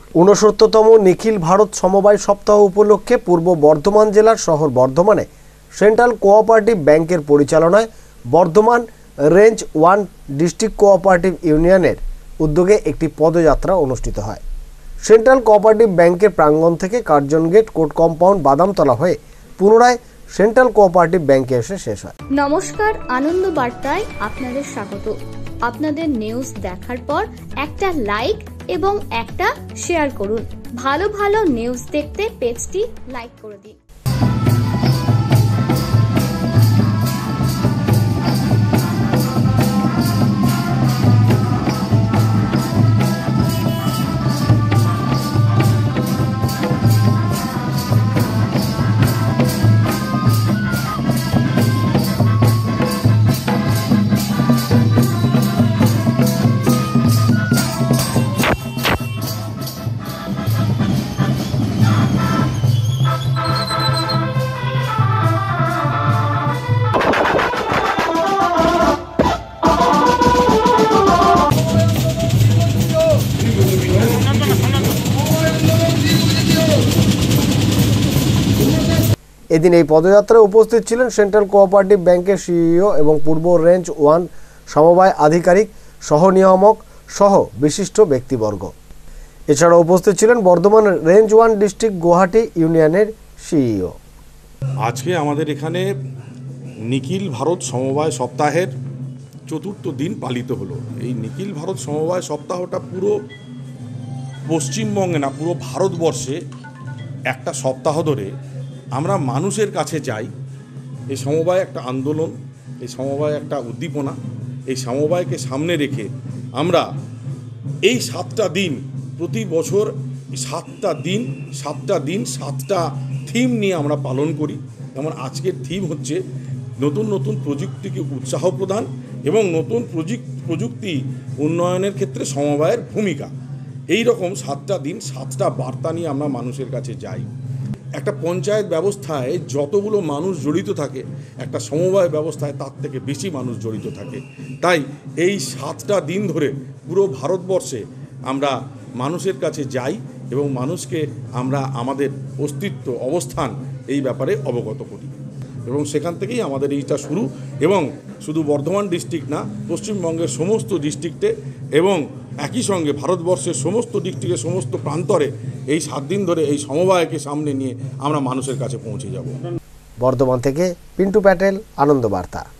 ঊনসত্তরতম নিখিল ভারত সমবায় সপ্তাহ উপলক্ষে পূর্ব বর্ধমান জেলার শহর বর্ধমানে সেন্ট্রাল কোঅপারেটিভ ব্যাংকের পরিচালনায় বর্ধমান রেঞ্জ 1 ডিস্ট্রিক্ট কোঅপারেটিভ ইউনিয়নের উদ্যোগে একটি পদযাত্রা অনুষ্ঠিত হয়। সেন্ট্রাল কোঅপারেটিভ ব্যাংকের প্রাঙ্গণ থেকে Curzon gate, court compound, Badamtala হয়ে পুনরায় সেন্ট্রাল কোঅপারেটিভ ব্যাংকে এসে শেষ হয়। নমস্কার, আনন্দ বার্তায় আপনাদের স্বাগত। আপনাদের নিউজ দেখার পর একটা লাইক এবং একটা শেয়ার করুন। ভালো ভালো নিউজ দেখতে পেজটি লাইক করে দিন। এদিন এই পদযাত্রায় উপস্থিত ছিলেন সেন্ট্রাল কোঅপারেটিভ ব্যাংকের সিইও এবং পূর্ব রেঞ্জ 1 সমবায় আধিকারিক, সহ নিয়ামক সহ বিশিষ্ট ব্যক্তিবর্গ। এছাড়া উপস্থিত ছিলেন বর্ধমান রেঞ্জ 1 ডিস্ট্রিক্ট গুয়াহাটি ইউনিয়নের সিইও। আজকে আমাদের এখানে নিখিল ভারত সমবায় সপ্তাহের ৪র্থ দিন পালিত হলো। এই নিখিল ভারত সমবায় সপ্তাহটা পুরো পশ্চিমবঙ্গে না, পুরো ভারতবর্ষে একটা সপ্তাহ ধরে আমরা মানুষের কাছে যাই। এই সমবায় একটা আন্দোলন, এই সমবায় একটা উদ্দীপনা। এই সমবায়কে সামনে রেখে আমরা এই 7টা দিন, প্রতি বছর 7টা দিন 7টা থিম নিয়ে আমরা পালন করি। যেমন আজকের থিম হচ্ছে নতুন নতুন প্রযুক্তিকে উৎসাহ প্রদান এবং নতুন প্রযুক্তি উন্নয়নের ক্ষেত্রে সমবায়ের ভূমিকা। এই রকম 7টা দিন 7টা বার্তা নিয়ে আমরা মানুষের কাছে যাই। একটা পঞ্চায়েত ব্যবস্থায় যতগুলো মানুষ জড়িত থাকে, একটা সমবায় ব্যবস্থায় তার থেকে বেশি মানুষ জড়িত থাকে। তাই এই 7টা দিন ধরে পুরো ভারতবর্ষে আমরা মানুষের কাছে যাই এবং মানুষকে আমরা আমাদের অস্তিত্ব, অবস্থান এই ব্যাপারে অবগত করি এবং সেখান থেকেই আমাদের এইটা শুরু। এবং শুধু বর্ধমান ডিস্ট্রিক্ট না, পশ্চিমবঙ্গের সমস্ত ডিস্ট্রিক্টে এবং একই সঙ্গে ভারতবর্ষের সমস্ত ডিস্ট্রিক্টের সমস্ত প্রান্তরে এই 7 দিন ধরে এই সমবায়কে সামনে নিয়ে আমরা মানুষের কাছে পৌঁছে যাব। বর্ধমান থেকে পিন্টু প্যাটেল, আনন্দ বার্তা।